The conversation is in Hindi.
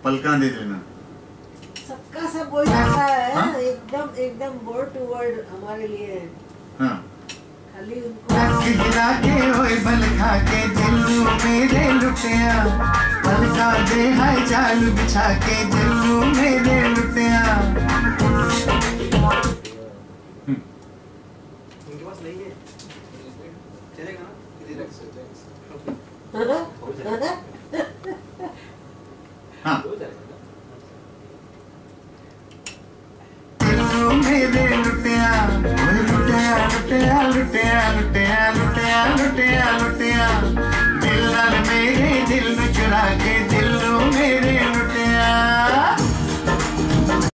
पलका दे देना। सबका सब वही ऐसा है, एकदम एकदम वर्ड टू वर्ड हमारे लिए। हाँ। खाली उनको गिरा के ओए बल खा के दिल्लू मेरे लुटिया, पलका दे है जाल बिछा के दिल्लू मेरे लुटिया। उनके पास नहीं है, चलेगा ना? है ना?